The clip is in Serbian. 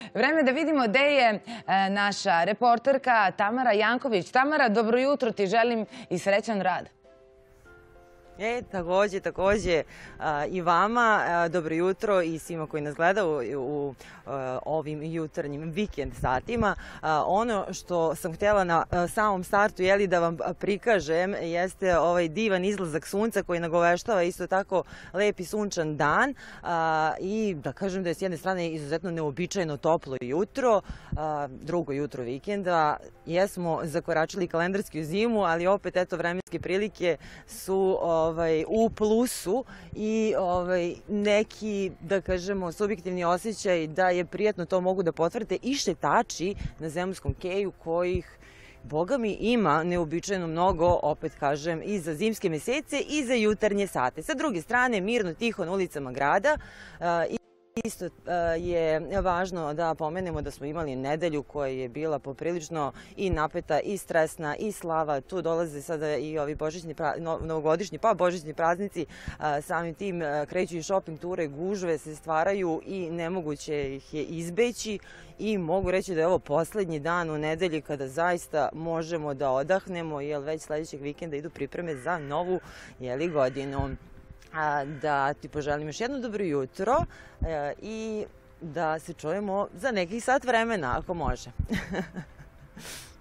Vreme da vidimo gde je naša reporterka Tamara Janković. Tamara, dobro jutro ti želim i srećan rad. Takođe i vama. Dobro jutro i svima koji nas gledaju u ovim jutarnjim vikend satima. Ono što sam htjela na samom startu da vam prikažem jeste ovaj divan izlazak sunca koji nagoveštava isto tako lepi sunčan dan i da kažem da je s jedne strane izuzetno neobičajno toplo jutro, drugo jutro vikenda. Jesmo zakoračili kalendarski u zimu, ali opet eto vremenske prilike su u plusu i neki, da kažemo, subjektivni osjećaj da je prijatno to mogu da potvrde i šetači na Zemunskom keju kojih, boga mi, ima neobičajno mnogo, opet kažem, i za zimske mesece i za jutarnje sate. Sa druge strane, mirno, tiho na ulicama grada. Isto je važno da pomenemo da smo imali nedelju koja je bila poprilično i napeta i stresna i slava. Tu dolaze sada i ovi novogodišnji pa božićni praznici. Samim tim kreću i shopping ture, gužve se stvaraju i nemoguće ih je izbeći. I mogu reći da je ovo poslednji dan u nedelji kada zaista možemo da odahnemo, jer već sledećeg vikenda idu pripreme za novu godinu. Da ti poželim još jedno dobro jutro i da se čujemo za nekih sat vremena, ako može.